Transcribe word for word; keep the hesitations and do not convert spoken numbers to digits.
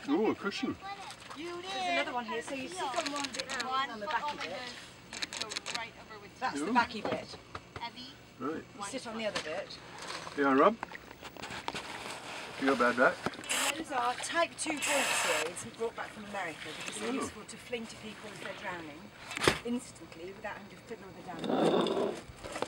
Oh, a cushion. There's another one here, so you sit on one bit now, on the backy bit. That's Yeah. the backy bit. Right. You sit on the other bit. Yeah, Rob? You got bad back? Those are type two bolts here. It's brought back from America because they're Oh. useful to fling to people if they're drowning instantly without having to fiddle with the damage.